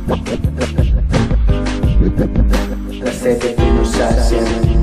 La sed de ti nos sacia.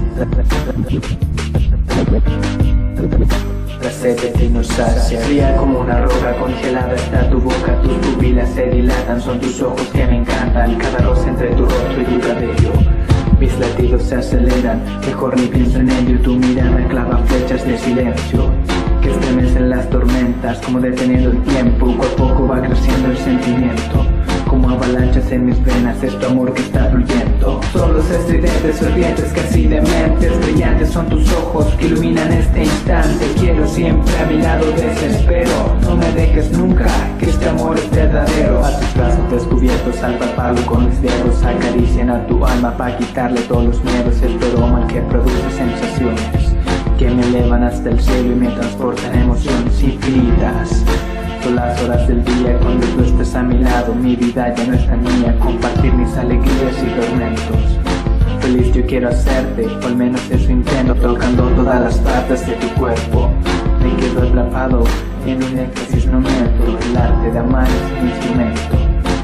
La sed de ti nos sacia. Fría como una roca congelada está tu boca. Tus pupilas se dilatan, son tus ojos que me encantan. Cada rosa entre tu rostro y tu cabello. Mis latidos se aceleran, mejor ni pienso en ello. Tu mirada clava flechas de silencio que estremecen las tormentas, como deteniendo el tiempo. Poco a poco va creciendo el sentimiento, como avalanchas en mis venas, es tu amor que está fluyendo. Son los estridentes, fervientes, casi dementes, brillantes son tus ojos que iluminan este instante. Quiero siempre a mi lado, desespero, no me dejes nunca, que este amor es verdadero. A tus brazos descubiertos, al palparlo con mis dedos, acarician a tu alma para quitarle todos los miedos. Es tu aroma el que produce sensaciones que me elevan hasta el cielo y me transportan a emociones infinitas. Son las horas del día cuando tú estés a mi lado. Mi vida ya no es tan mía, compartir mis alegrías y tormentos. Feliz yo quiero hacerte, o al menos eso intento, tocando todas las partes de tu cuerpo. Me quedo atrapado en un éxtasis, no miento. El arte de amar es un instrumento.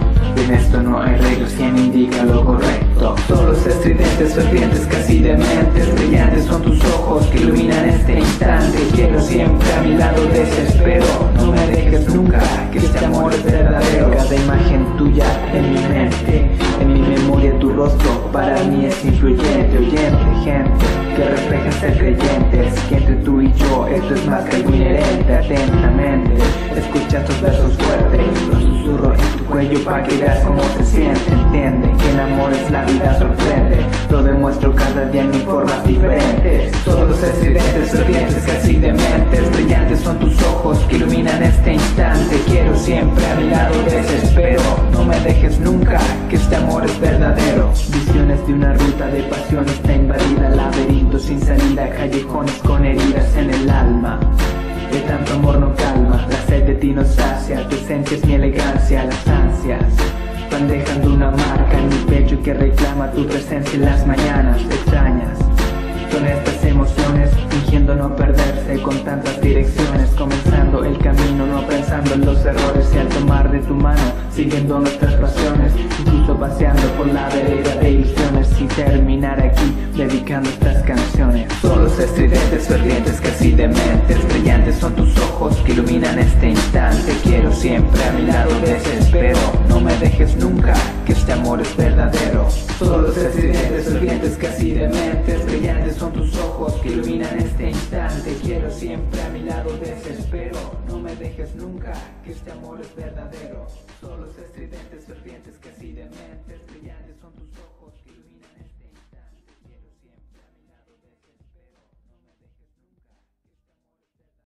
En esto no hay reglas, quien indica lo correcto. Son los estridentes, fervientes, casi dementes, brillantes son tus ojos que iluminan este instante. Quiero siempre a mi lado, desespero, no me dejes nunca, que este amor es verdadero. Cada imagen tuya en mi mente, en mi memoria tu rostro para mí es influyente. Oyente, gente que refleja ser creyentes, que entre tú y yo esto es más que algo inherente. Atentamente escucha tus versos fuertes, los susurro en tu cuello pa' que veas cómo se siente. Entiende que en amores la vida sorprende, lo demuestro cada día en mis formas diferentes. Todos los estridentes, fervientes, casi dementes, brillantes son tus ojos que iluminan este instante. Quiero siempre a mi lado, desespero, no me dejes nunca, que este amor es verdadero. Visiones de una ruta de pasión está invadida, laberintos sin salida, callejones con heridas en el alma. De tanto amor no calma, la sed de ti nos sacia, tu esencia es mi elegancia, las ansias van dejando una marca en mi pecho que reclama tu presencia en las mañanas extrañas. Son estas emociones, fingiendo no perderse con tantas direcciones, comenzando el camino, no pensando en los errores, y al tomar de tu mano, siguiendo nuestras pasiones, incluso paseando por la vereda de ilusiones, y terminar aquí, dedicando estas canciones. Son los estridentes, fervientes, casi dementes, brillantes son tus ojos que iluminan este instante. Quiero siempre a mi lado, desespero, no me dejes nunca, que este amor es verdadero. Son los estridentes, fervientes, casi dementes, brillantes son tus ojos que iluminan este instante. Quiero siempre a mi lado, desespero, no me dejes nunca, que este amor es verdadero. Son los estridentes.